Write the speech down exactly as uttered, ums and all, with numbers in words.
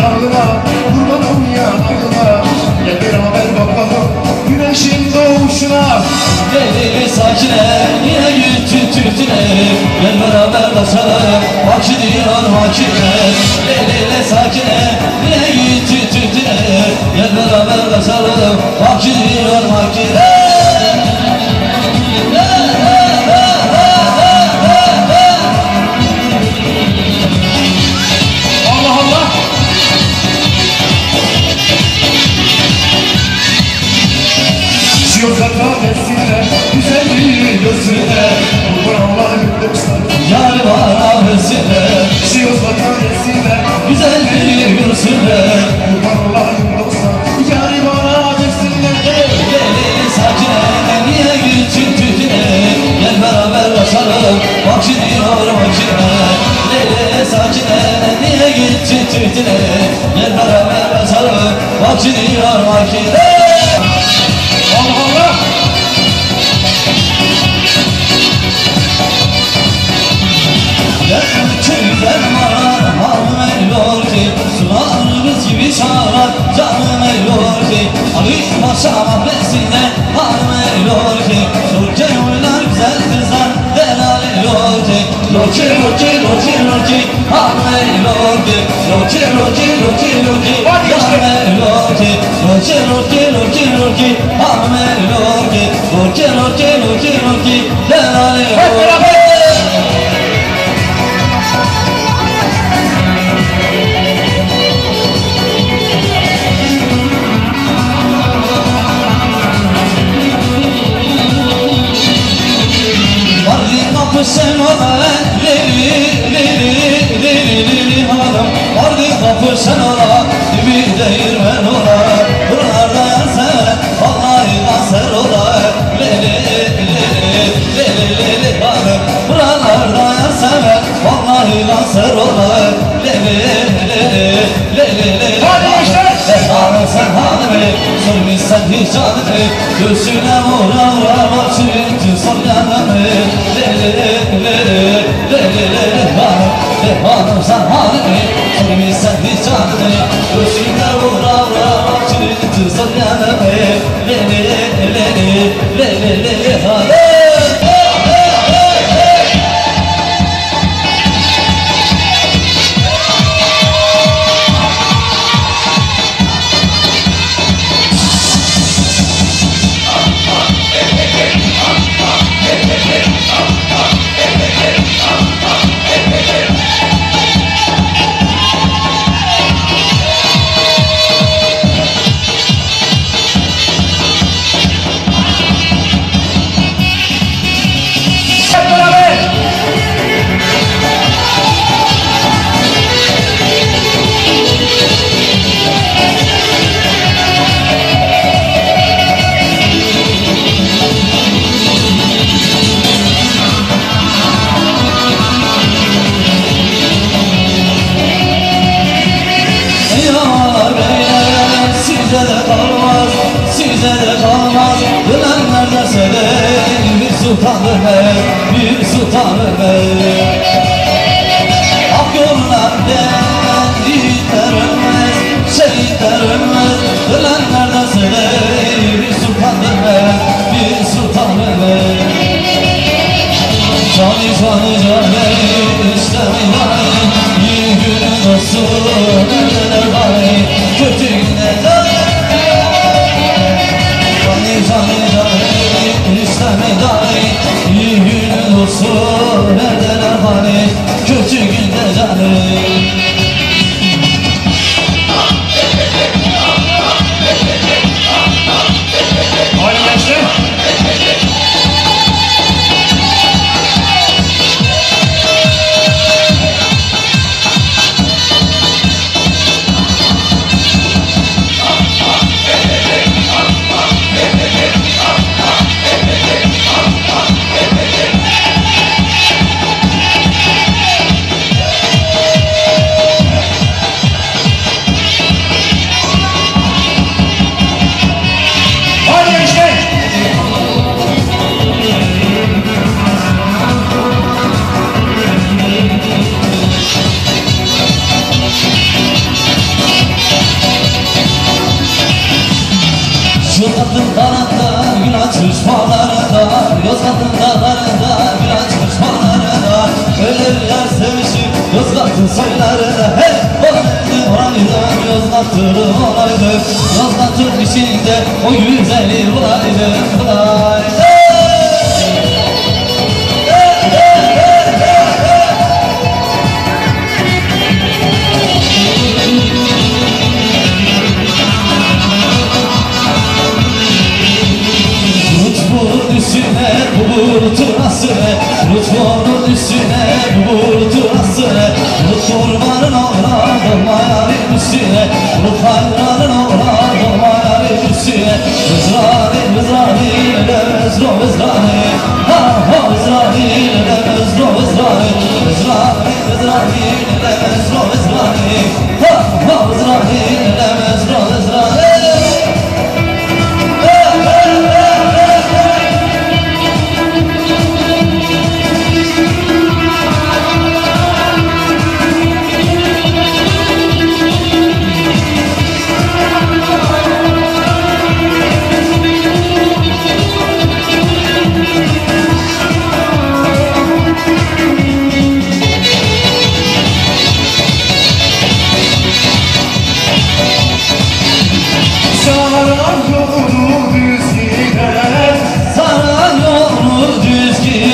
dağına, kurbanım yanağına. Gel beraber bakalım güneşin doğuşuna. Leyli sakine niye gittin Türk'üne? Gel beraber kaçalım bak diyor makine. Leyli sakine niye gittin Türk'üne? Gel beraber kaçalım bak diyor makine. Allah Allah. Yoksa kahvesine, güzelliği gözüne, kurban Allah'ın dostlar. Yar bana vesile, Yoksa kahvesine, güzelliği gözüne, kurban Allah'ın dostlar. Yar bana vesile. Leyli sakine niye gittin Türk'üne? Gel beraber kaçalım bak diyor makine. Leyli sakine niye gittin Türk'üne? Gel beraber kaçalım bak diyor makine. Allah Allah. Gel köyden var hanım eyliyor ki, sularımız gibi çağıran canım eyliyor ki. Ali Paşa mahvesine hanım eyliyor ki, Lorke oynar güzel kızlar helal eyliyor ki. Lorke lorke lorke lorke hanım eyliyor ki, Lorke lorke lorke lorke hanım eyliyor ki. Lorke lorke lorke lorke hanım eyliyor ki, Lorke lorke lorke lorke helal eyliyor ki. Sen ona lili lili lili lili hanım, vardı kapı sen ona, dibi değirmen ona. Buralarda yansen vallahi kanser ola. Lili lili lili lili hanım, buralarda yansen vallahi kanser ola. Lili lili lili lili hanım, hanım sen hanımı, sormuşsan hiç adını, göğsüne vura vura başını sor yanımı. Lili hanım sen hanımı, sormuşsan hiç adını, göğsüne vura vura başını sor yanımı. Lili lili lili lili hanım. Size de kalmaz, size de kalmaz. Ölenler de söyleyin bir sultan ölmez, bir sultan ölmez. Hak yoluna giden yiğitler ölmez, şehitler ölmez. Ölenler de söyleyin bir sultan ölmez, bir sultan ölmez. Cani cani cani işte meydanı, iyi günün olsun neler bari, kötü günler cani. Cani cani cani işte meydanı, iyi günün olsun neler Yozgat'ın olaydı, Yozgat'ın içinde o güzeli bulaydı, bulaydı. Lütfunun üstüne bu bulutun asını, Lütfunun üstüne bu bulutun asını, Lütf kurbanın oğlan dolma yarın üstüne, Lütf hayranın oğlan dolma yarın üstüne. Mızrani, mızrani, ne mezro mızrani, ha ha mızrani, ne mezro mızrani, Mızrani, mızrani, ne mezro mızrani, ha ha mızrani, ne mezro mızrani. Saran yolu düz gider, Saran yolu düz gider,